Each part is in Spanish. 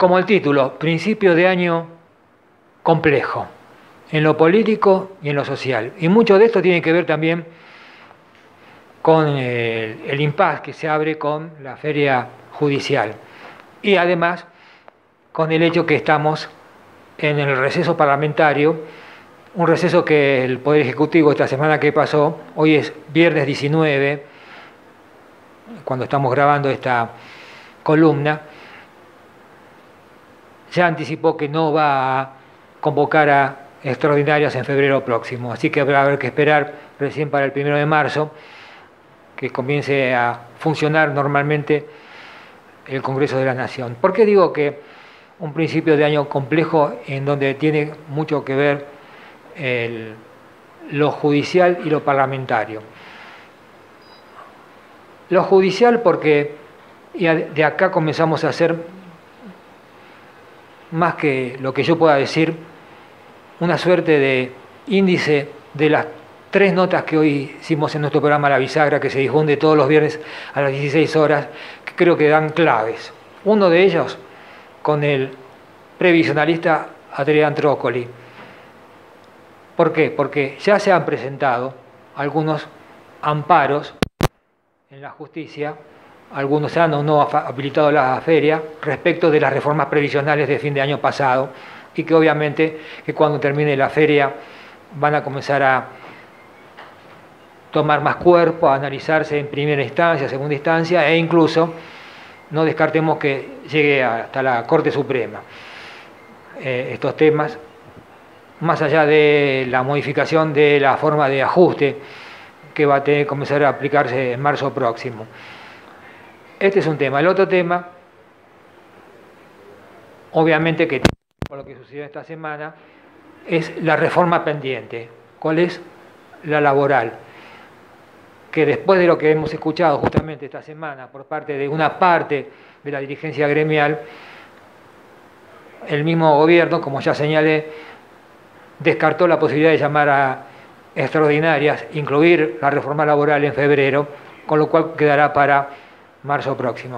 como el título, principio de año complejo, en lo político y en lo social. Y mucho de esto tiene que ver también con el impasse que se abre con la feria judicial. Y además con el hecho que estamos en el receso parlamentario, un receso que el Poder Ejecutivo esta semana que pasó, hoy es viernes 19, cuando estamos grabando esta columna, ya anticipó que no va a convocar a extraordinarias en febrero próximo, así que habrá que esperar recién para el 1 de marzo que comience a funcionar normalmente el Congreso de la Nación. ¿Por qué digo que un principio de año complejo en donde tiene mucho que ver lo judicial y lo parlamentario? Lo judicial porque de acá comenzamos a hacer, más que lo que yo pueda decir, una suerte de índice de las 3 notas que hoy hicimos en nuestro programa La Bisagra, que se difunde todos los viernes a las 16 horas, que creo que dan claves. Uno de ellos con el previsionalista Adrián Trócoli. ¿Por qué? Porque ya se han presentado algunos amparos en la justicia, algunos han o no habilitado la feria respecto de las reformas previsionales de fin de año pasado, y que obviamente que cuando termine la feria van a comenzar a tomar más cuerpo, a analizarse en primera instancia, segunda instancia, e incluso no descartemos que llegue hasta la Corte Suprema. Estos temas, más allá de la modificación de la forma de ajuste que va a tener que comenzar a aplicarse en marzo próximo. Este es un tema. El otro tema, obviamente que por lo que sucedió esta semana, es la reforma pendiente. ¿Cuál es? La laboral. Que después de lo que hemos escuchado justamente esta semana por parte de una parte de la dirigencia gremial, el mismo gobierno, como ya señalé, descartó la posibilidad de llamar a extraordinarias, incluir la reforma laboral en febrero, con lo cual quedará para marzo próximo.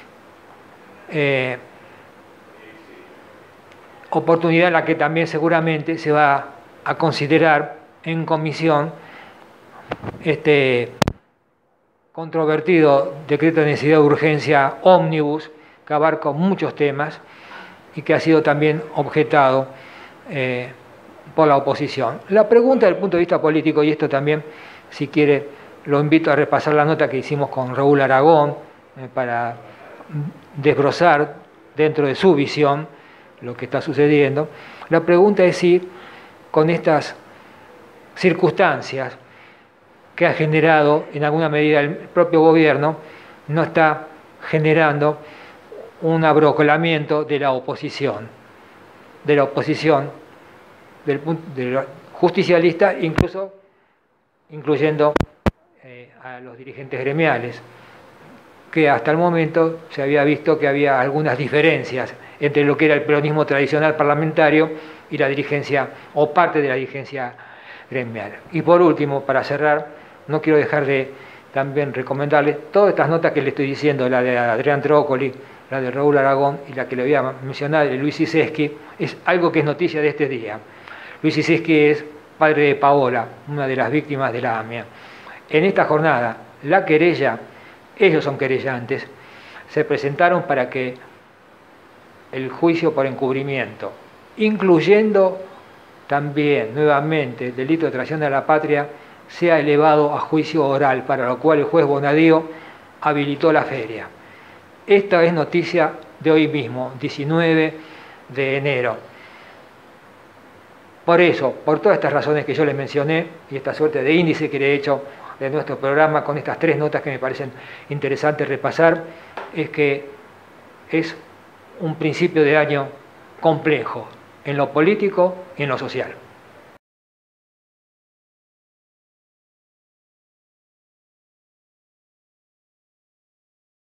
Oportunidad en la que también seguramente se va a considerar en comisión este controvertido decreto de necesidad de urgencia ómnibus que abarca muchos temas y que ha sido también objetado por la oposición. La pregunta desde el punto de vista político, y esto también, si quiere, lo invito a repasar la nota que hicimos con Raúl Aragón para desbrozar dentro de su visión lo que está sucediendo. La pregunta es si con estas circunstancias que ha generado en alguna medida el propio gobierno, no está generando un abrocolamiento de la oposición del justicialista, incluyendo a los dirigentes gremiales, que hasta el momento se había visto que había algunas diferencias entre lo que era el peronismo tradicional parlamentario y la dirigencia o parte de la dirigencia gremial. Y por último, para cerrar, no quiero dejar de también recomendarles todas estas notas que le estoy diciendo, la de Adrián Trócoli, la de Raúl Aragón y la que le voy a mencionar de Luis Cizeschi, es algo que es noticia de este día. Luis Cizeschi es padre de Paola, una de las víctimas de la AMIA. En esta jornada, la querella, ellos son querellantes, se presentaron para que el juicio por encubrimiento, incluyendo también nuevamente el delito de traición a la patria, sea elevado a juicio oral, para lo cual el juez Bonadío habilitó la feria. Esta es noticia de hoy mismo, 19 de enero. Por eso, por todas estas razones que yo les mencioné y esta suerte de índice que le he hecho de nuestro programa con estas 3 notas que me parecen interesantes repasar, es que es un principio de año complejo en lo político y en lo social.